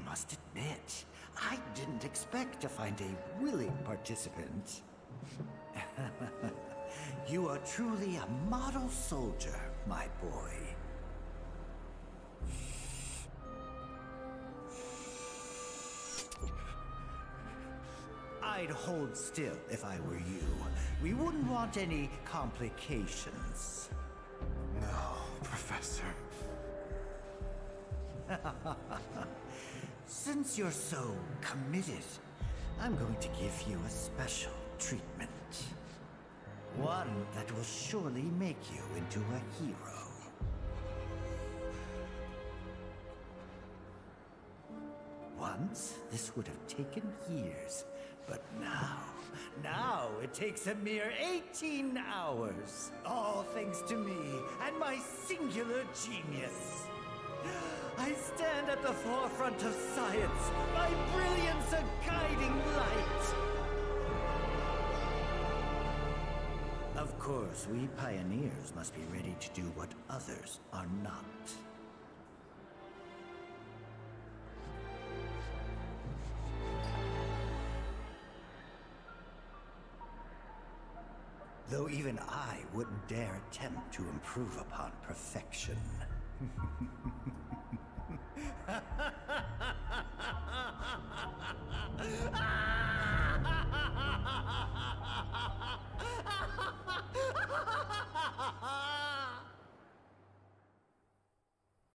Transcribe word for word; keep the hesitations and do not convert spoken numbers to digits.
must admit, I didn't expect to find a willing participant. You are truly a model soldier, my boy. I'd hold still if I were you. We wouldn't want any complications. No, Professor. Since you're so committed, I'm going to give you a special treatment. One that will surely make you into a hero. Once, this would have taken years, but now, now it takes a mere eighteen hours. All thanks to me and my singular genius. I stand at the forefront of science, my brilliance a guiding light. Of course, we pioneers must be ready to do what others are not. Though even I wouldn't dare attempt to improve upon perfection.